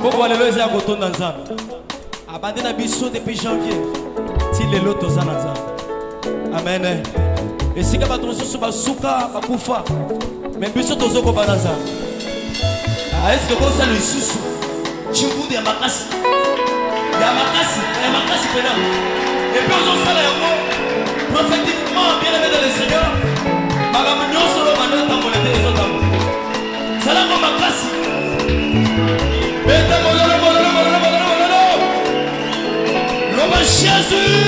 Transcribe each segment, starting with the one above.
Pourquoi les lois sont dans Nzambe? Abandonné à Bissot depuis janvier. Si les lots sont dans Nzambe. Amen. Et si vous avez un souka, bakoufa. Mais Bissot sont dans Nzambe. Est-ce que vous avez le sous? Tu vous dis à ma casse. Il y a ma casse pénale. Et puis on s'en sort prophétiquement, bien aimé dans le Seigneur. Madame Nyon solo maintenant dans mon été les autres amours. C'est là ma casse. L'homme Jésus.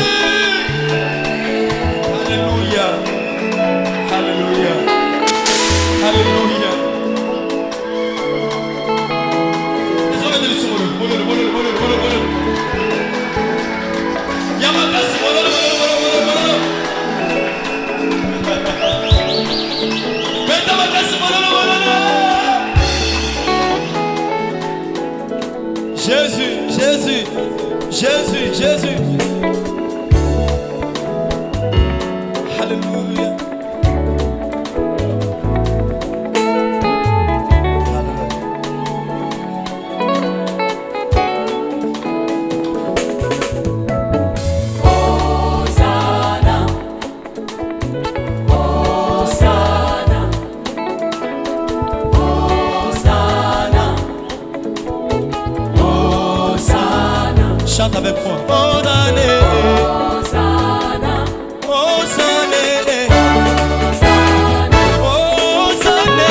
Alléluia. Alléluia. Alléluia. Jésus, Jésus, Jésus, Jésus. Alléluia. Chante avec moi. Hosanna, Hosanna, Hosanna,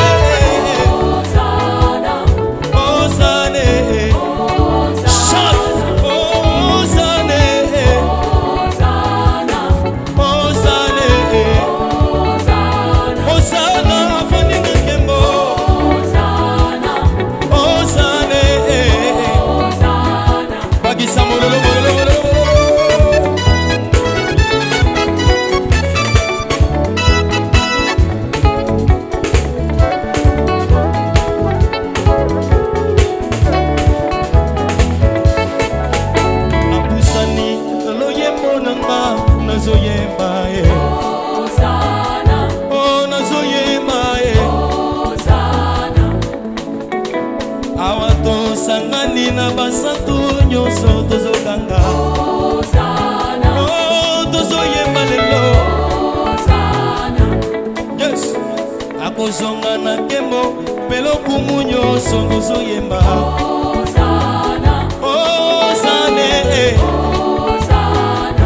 Hosanna, Hosanna. Chante. Hosanna, Hosanna, Hosanna, Hosanna, Kembo. Hosanna, Bagisa mololo mololo. Napusani loyembo nanga nazoyemba ye. Hosanna. Oh nazoyemba ye. Hosanna. Awato sangani na basatu nyoso tozokanga. Hosanna. Oh tozoyemba lelo. Hosanna. Yes. Akozonga na kembo pelo kumunyo songo zoyemba. Hosanna. Hosanna. Hosanna.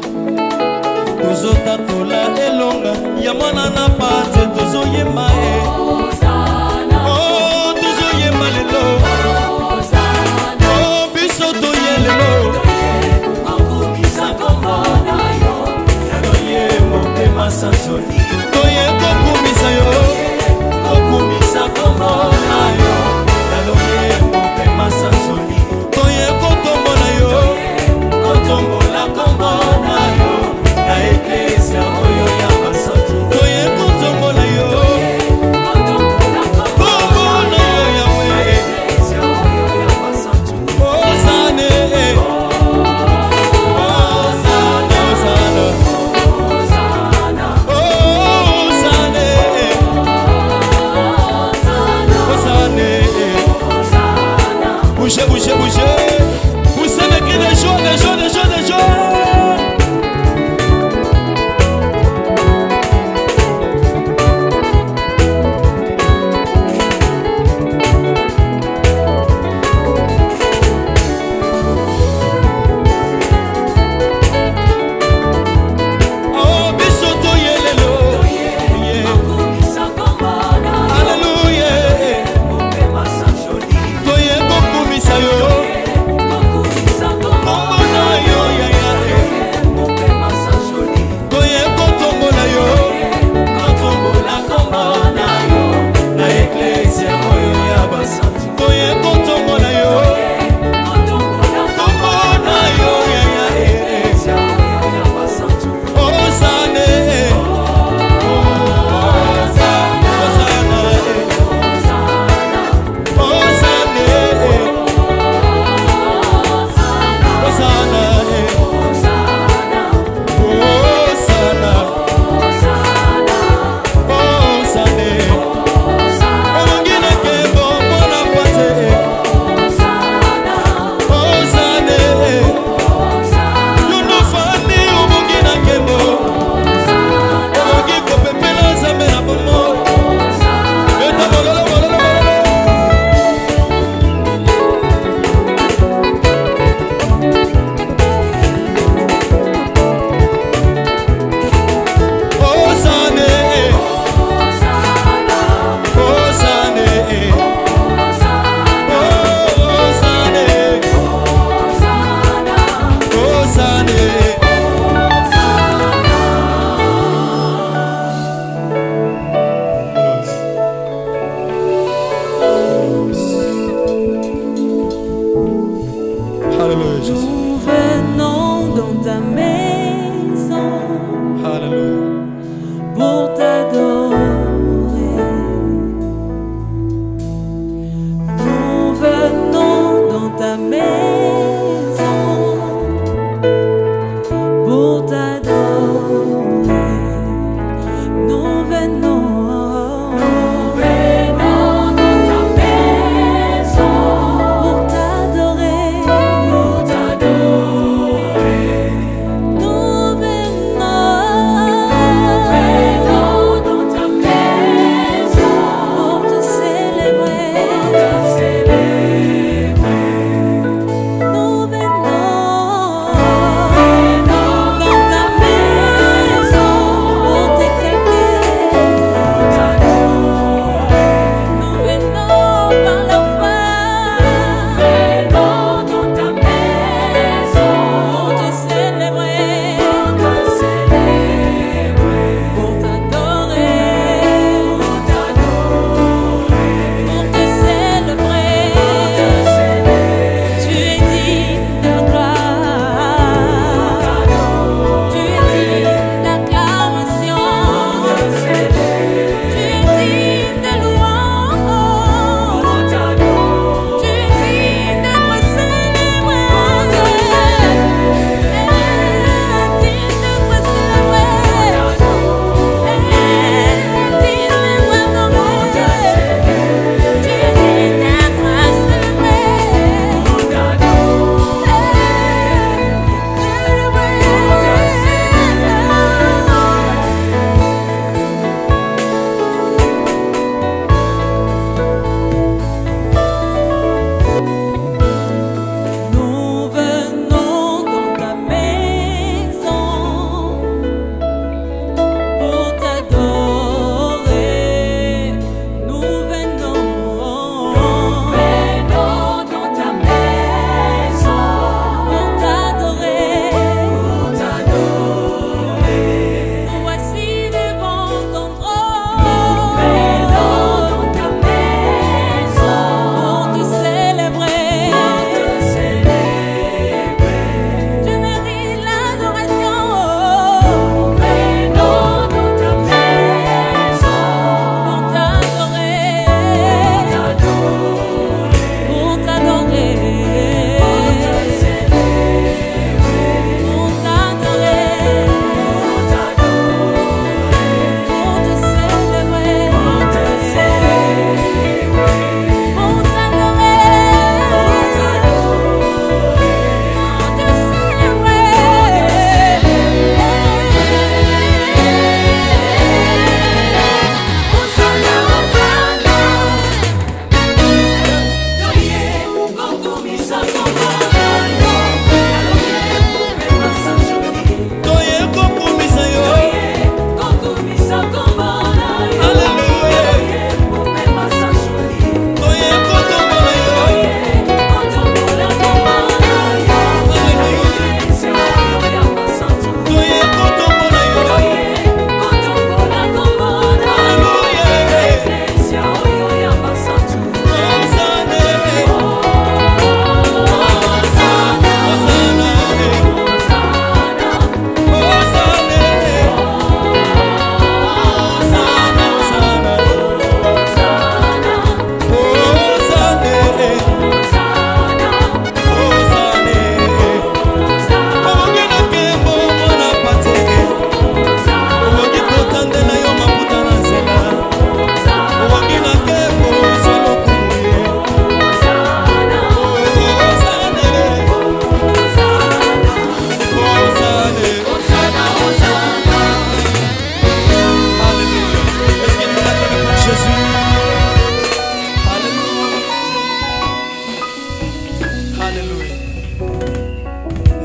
Tozotatola elonga ya mwana na pate tozoyemba e. Hosanna. Oh tozoyemba lelo. Hosanna. Oh biso toyelelo. Akumisa kombo na yo. Yaloye mope masasoni. Toye kokumisa yo. Kokumisa kombo na yo. Yaloye mope masasoni. Toye kotombo na yo. Kotombo la kombo na yo. Na eklesia oyo ya basatu. Toye kotombo na yo. Kombo na yo yawe. Na eklesia oyo ya basatu. Hosanna. Hosanna. Hosanna. Hosanna. Hosanna. Bougez, bougez, bougez. Poussez les cris de joie, de joie, de joie, de joie. Oh, biso toyelelo. Alléluia. Toye kokumisa yo.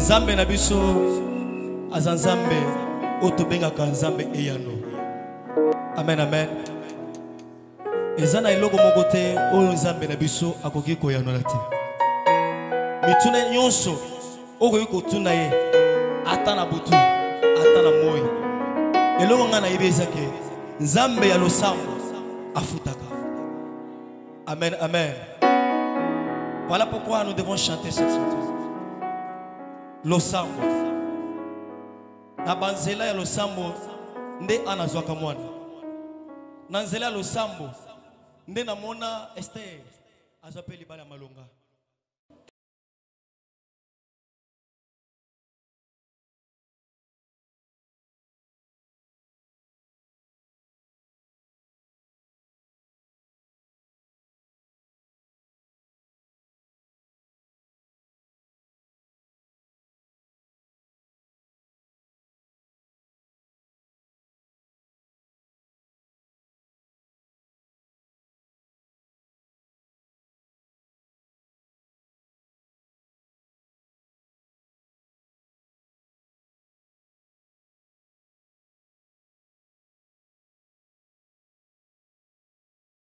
Nzambe na biso aza Nzambe otobengaka Nzambe eyano. Amen amen. Ezana iloko moko te oyo Nzambe na biso akoki koyanola te. Mituna nyonso okoki kotuna ye ata na butu ata na moi. Eloko nga na yebi ezake Nzambe ya losambo afutaka. Amen amen. Voilà pourquoi nous devons chanter cette chanson. Losambo na banzela ya losambo nde anazwaka mwana. Na nzela ya losambo nde namona Esther azapeli bana malonga.